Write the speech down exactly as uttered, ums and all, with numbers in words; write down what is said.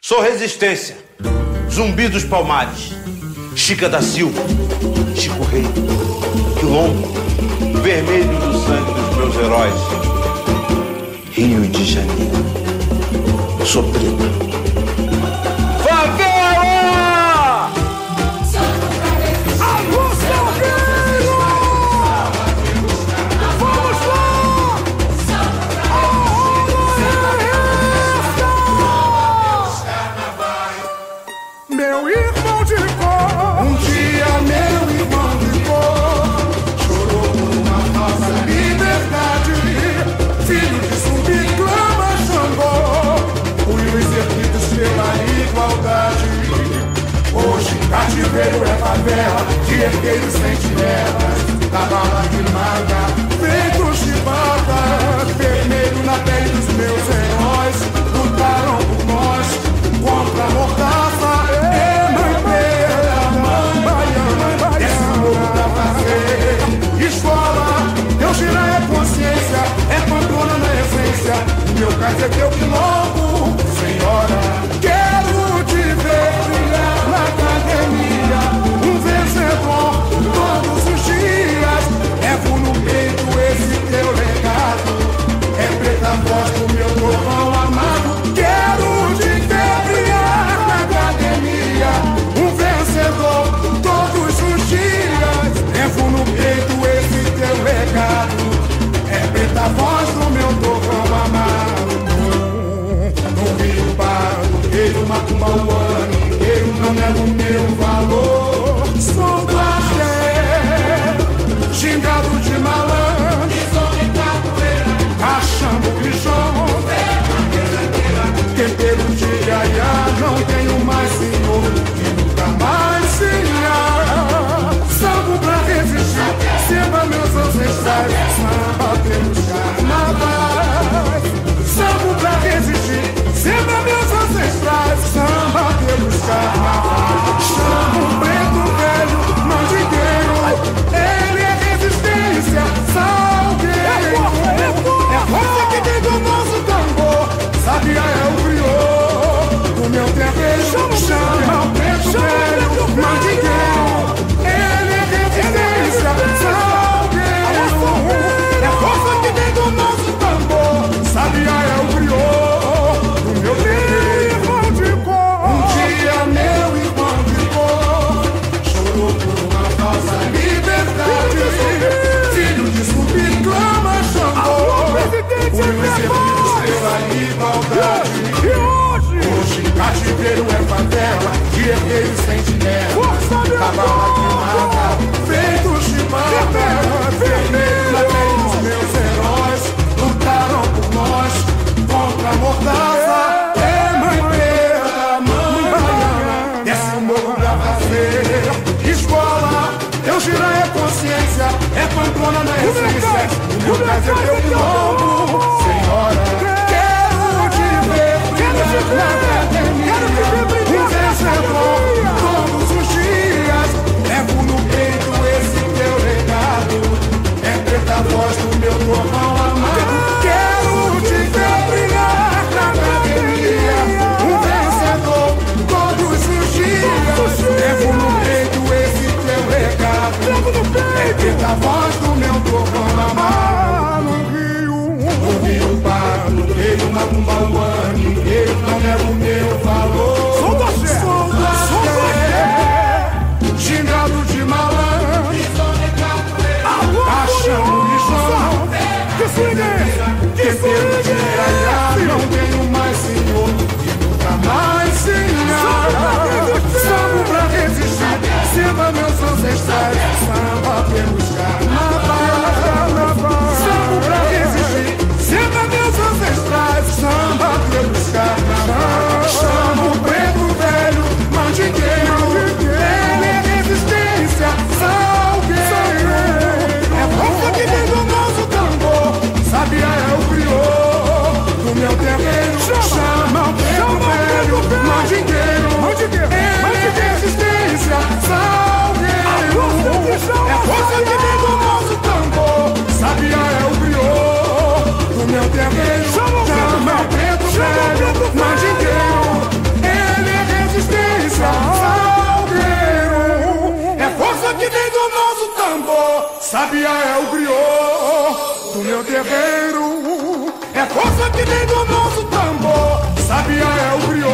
Sou Resistência, Zumbi dos Palmares, Chica da Silva, Chico Rei, Quilombo, vermelho do sangue dos meus heróis. Rio de Janeiro, sou preto. Cativeiro é favela, de herdeiros sentinelas, da bala que mata, feitos de bata, vermelho na pele dos meus heróis, lutaram por nós, contra a mordaça, é mãe preta, mãe baiana, desce o morro pra fazer escola, Deus gira é consciência, é patrona na essência, o meu caso é teu quilombo, senhora, quero te ver brilhar na academia, um vencedor todos os dias, levo no peito esse teu legado, é preta a voz do meu trovão amado, quero te ver brilhar na academia, um vencedor todos os dias, levo no peito esse teu legado, é preta a voz do meu trovão amado, no Rio Pardo, Rio Macumauana, eu não nego o meu valor, sou do axé, gingado de malandro, sou de capoeira, cachimbo, bichão, tempero de iaiá, não tenho mais senhor, e nunca mais será, salvo pra resistir, samba meus ancestrais, samba pelos carnavais, salvo pra resistir, samba meus ancestrais, samba pelos carnavais, chama um preto velho, mandigueiro, ele é resistência, salgueiro, é força que tem do nosso tambor, sabia é o crioulo, do meu terreiro, chama o preto velho, mandigueiro, ele é resistência, salgueiro, é força que tem do nosso tambor, sabia é o crioulo, do meu terreiro. Meu irmão de cor chorou por uma falsa liberdade, filho de Zumbi, clama, Xangô, o exercício pela igualdade. Hoje cativeiro é favela, de herdeiros sentinelas, da bala que mata, feitos de bala, vermelho na pele dos meus heróis, lutaram por nós contra a mordaça. Escola, eu gira é consciência, é patrona na essência, o meu caso é teu quilombo, senhora, quero te ver brilhar na academia, um vencedor todos os dias, levo no peito esse teu legado, é preta a voz do meu trovão amado, quero te ver brilhar na academia, um vencedor todos os dias, levo no é preta a voz do meu trovão amado, no Rio, no Rio Sabiá é o griot do meu terreiro, é coisa que vem do nosso tambor. Sabiá é o griot